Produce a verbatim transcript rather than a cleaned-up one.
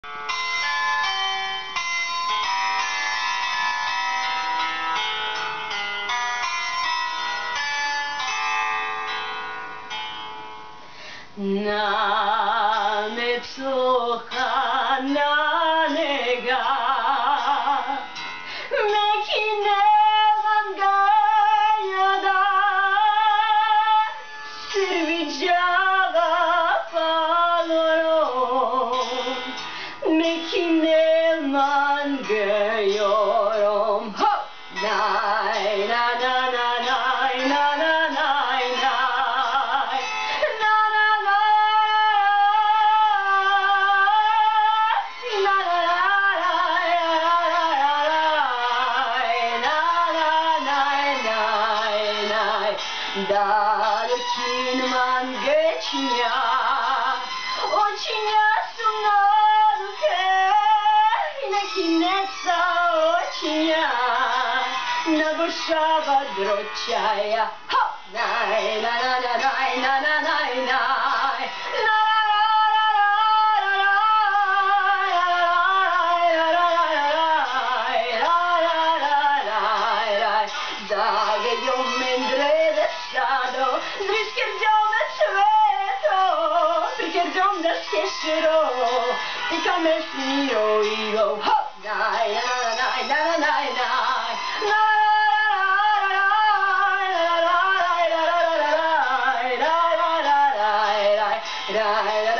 남의 속하나 내가 맥힌 내만 가려다 servigiava paloro 맥힌 내만 가요럼 나이 나나나나이 나나나이 나를 기는만 개치냐 오치냐 숨나루게 내키냈어 오치냐 나고 샤바드로차야 나이 나나나나이 나나나이 나이 che io mentre d'estato rischergiamo il sveto perché il giorno del schiessero e come il mio io dai dai dai dai dai dai dai